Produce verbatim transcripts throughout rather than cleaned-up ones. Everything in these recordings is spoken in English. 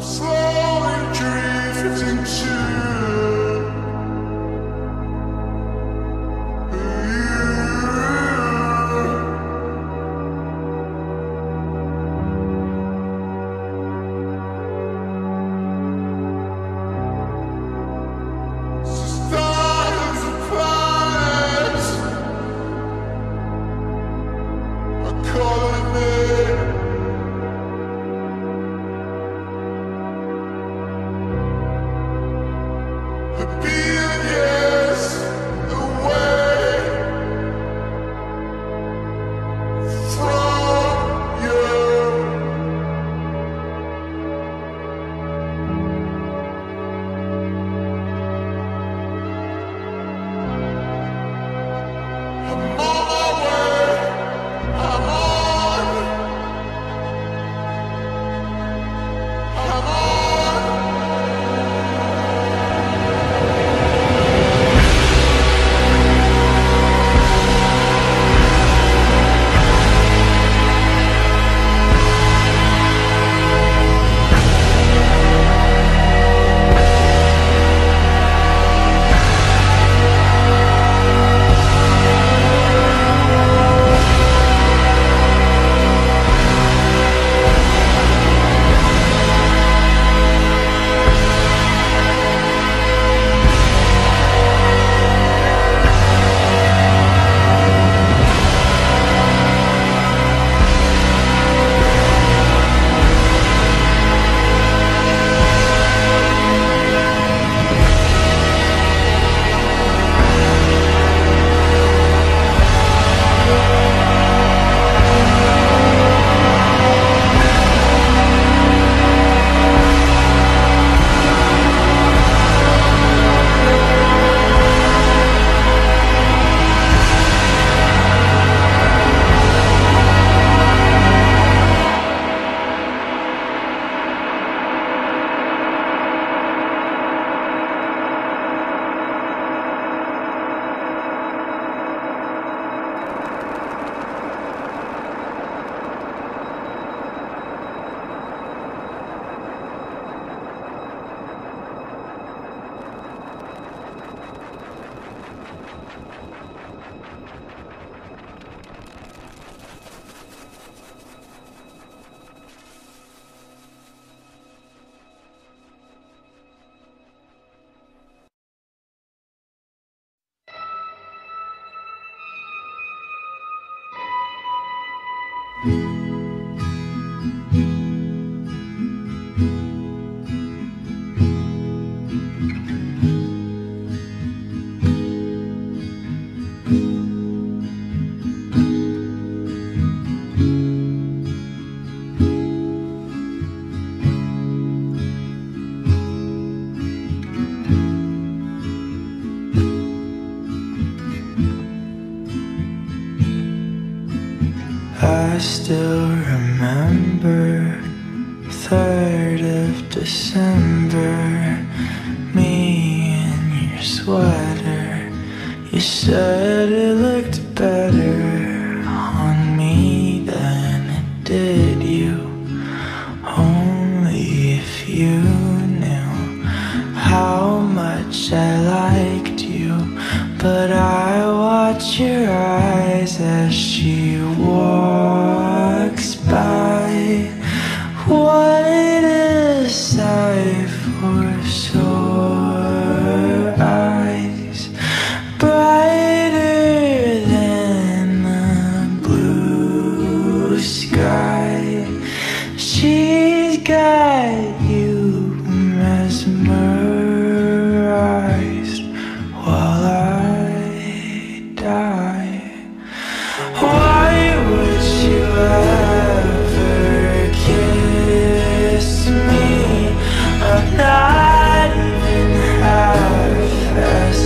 slowly drifting to I still remember third of December, me in your sweater. You said it looked better on me than it did you. Only if you knew how much I liked you. But I watch your eyes as she walks by. What a sight for sore eyes, brighter than the blue sky. She's got you mesmerized while I die. Why would you ever kiss me? I'm not even half as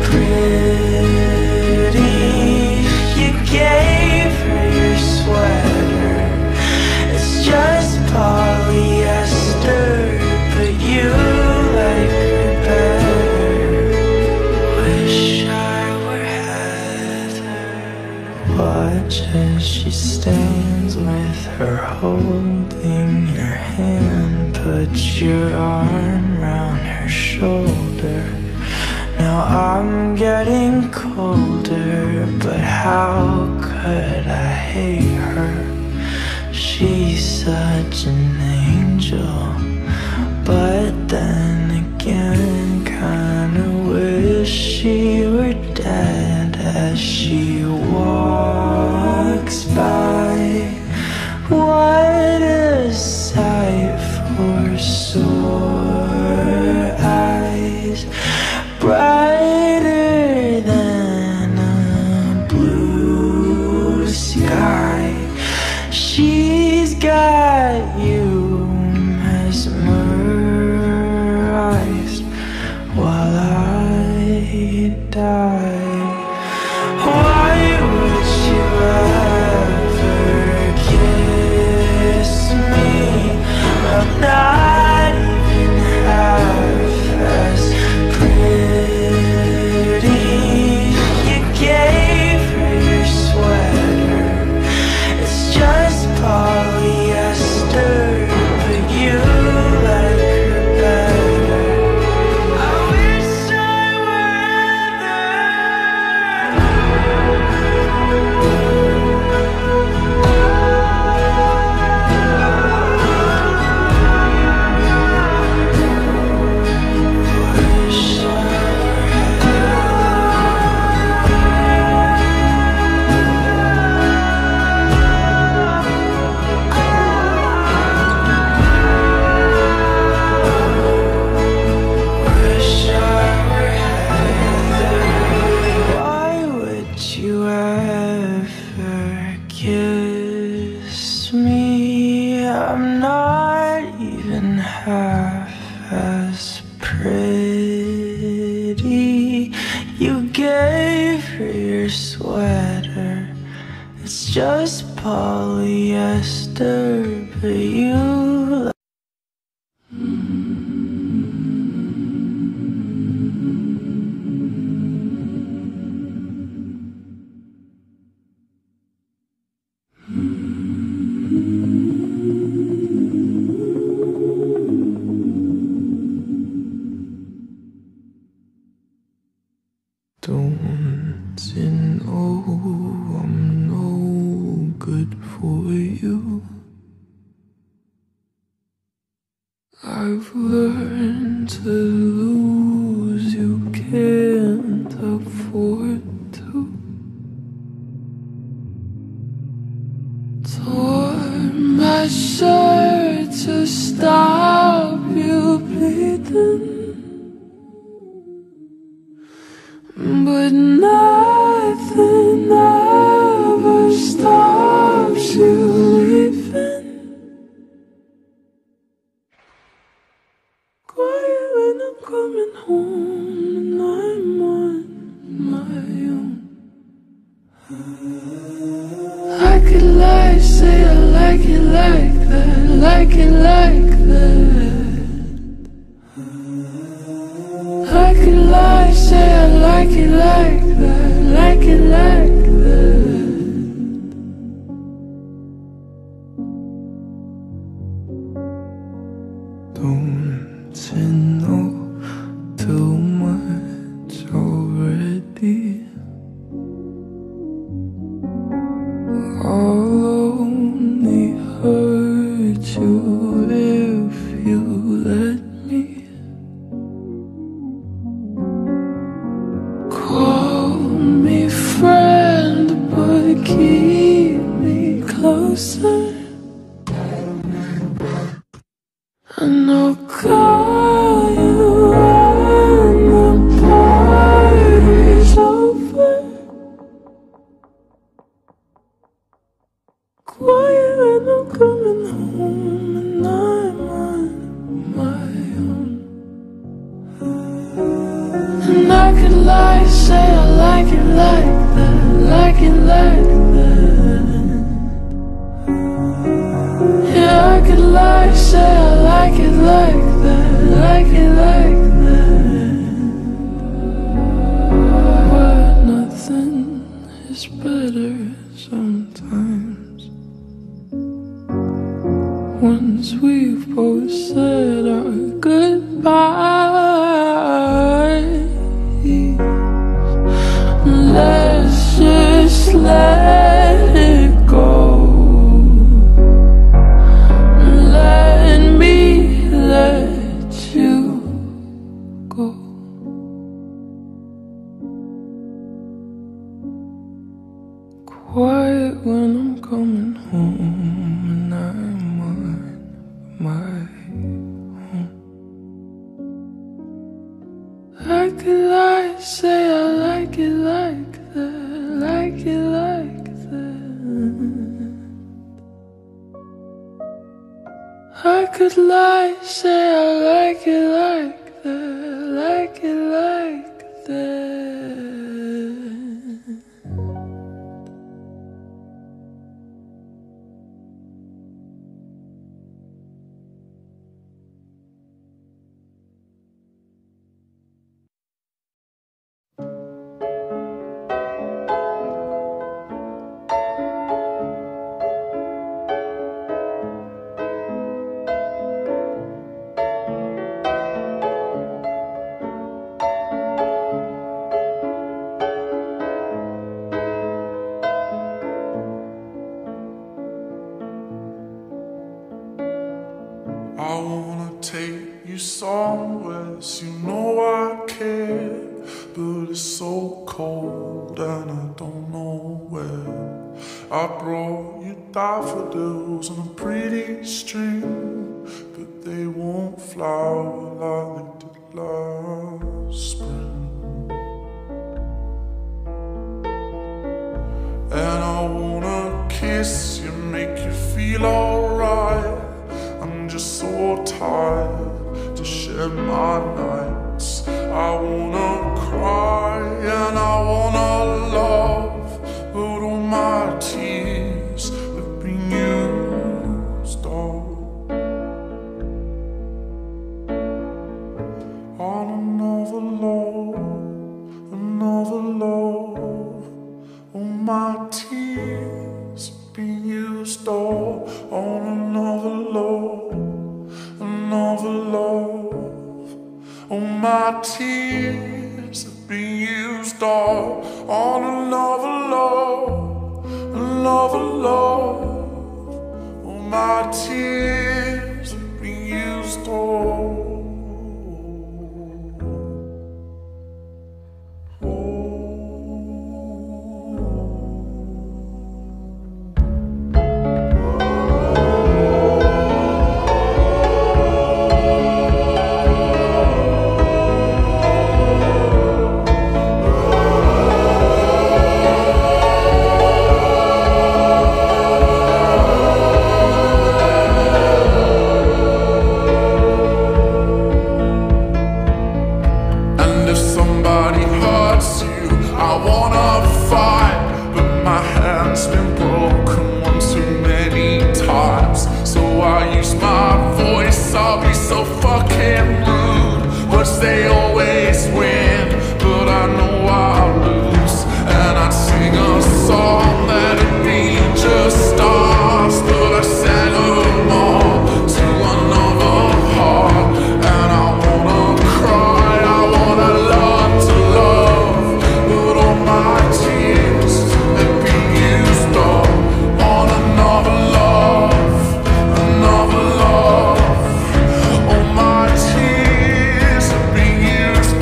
pretty. You gave her your sweater, it's just polyester, but you like her better. Wish I were Heather. Watch as she stands with her holding your hand, put put your arm round her shoulder. Now I'm getting colder, but how could I hate her? She's such an angel, but then again, kinda wish she were dead as she walks by. What a sight for sore eyes, brighter than a blue sky. She's got you mesmerized while I die. Why would you ever kiss me? I'm not even half as pretty. You gave her your sweater, it's just polyester, but you like her better. I wish I were kiss me? I'm not even half as pretty. You gave her your sweater, it's just polyester, but you don't you know I'm no good for you? I've learned to lose, you can't afford to. Tore my shirt to stop you bleeding, but nothing ever stops you leaving. Quiet when I'm coming home and I'm on my own. I could lie, say I like it like that, like it like that. I could lie, say I like it like that, like it like that. Don't you know too much already? I'll only hurt you if you let me. Call me friend, but keep me closer. And I'll call you when the party's over. Quiet when I'm coming home and I'm on my own. And I could lie, say I like it like that, like it like that. Yeah, I could lie, say I like it like that, like it like that. But nothing is better sometimes. once we've both said our goodbyes. Let's just let it go. Let me let you go. Quiet when I'm coming home and I'm on my own. I could lie, say I like it like that, like it like that. I could lie, say I like it like that, like it like that. I wanna take you somewhere, so you know I care, but it's so cold and I don't know where. I brought you daffodils on a pretty string, but they won't flower like they did last spring. And I wanna kiss you, make you feel alright. I'm just so tired to share my nights. I wanna cry and I wanna love, but all my tears have been used up on another love, another love. All my tears have been used up on another love, another love. All my tears have been used up on another love, another love. All my tears have been used up. They always win, but I know I'll lose. And I'd sing a song that'd be just stars, but I sang them all to another heart. And I wanna cry, I wanna learn to love, but all my tears have been used up on another love, another love. All my tears used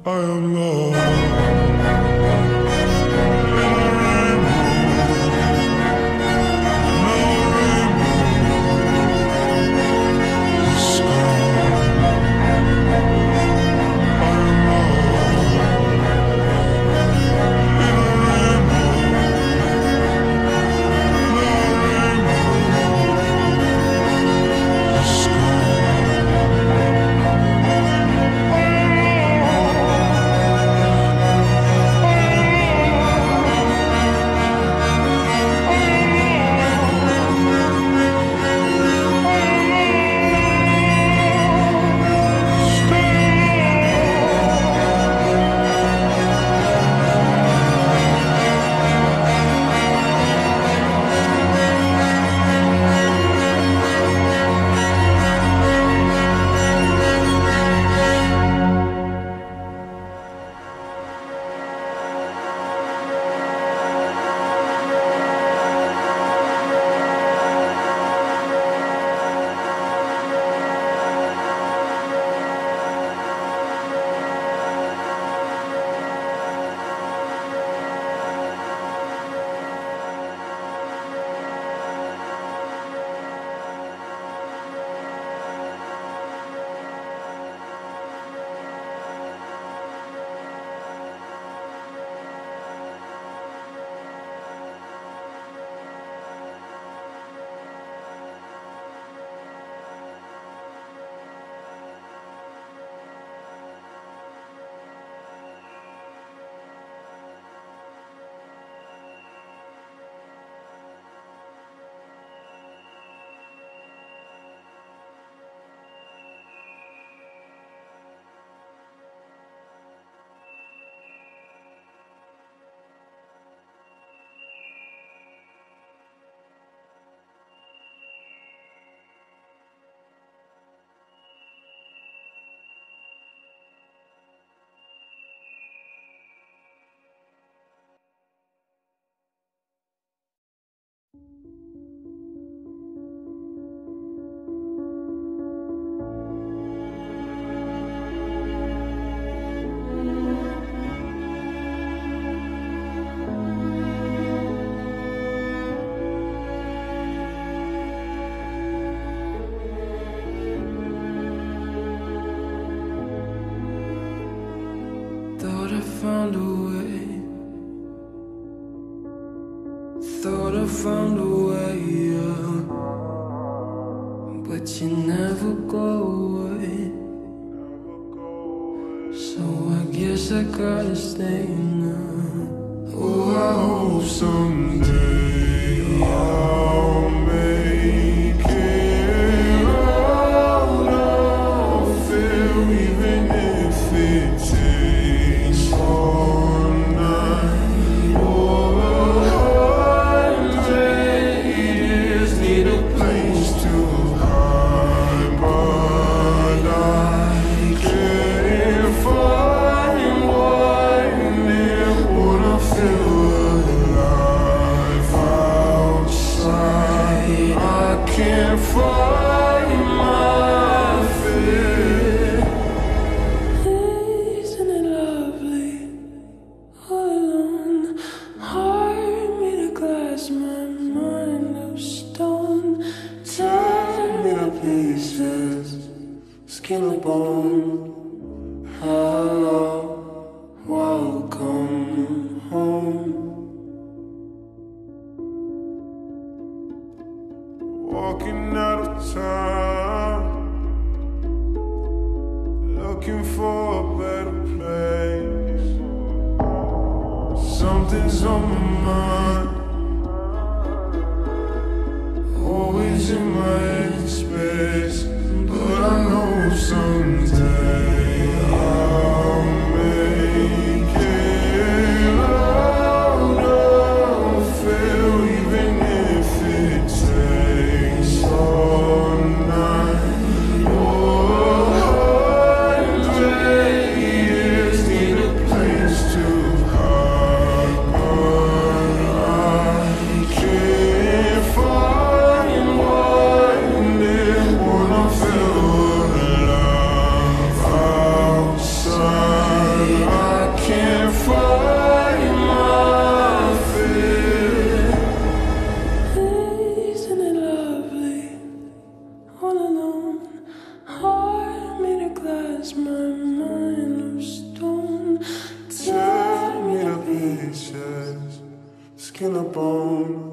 I am lost. Found a way, thought I found a way, yeah. But you never go away, so I guess I gotta stay now. Oh, I hope someday I'll make it out of here, even if it takes all night or a hundred years. Need a place to hide, but I can't find one near what I feel alive outside. I can't find my fear. Isn't it lovely, all alone? Heart made of glass, my mind of stone. Turn me to pieces, skin and bone. Hello, welcome home. Walking out of time, looking for a better place. Something's on my mind, always in my head space. But I know someday I'll make it out of here, even if it takes all night or a hundred years. Need a place to hide, but I can't find one bone.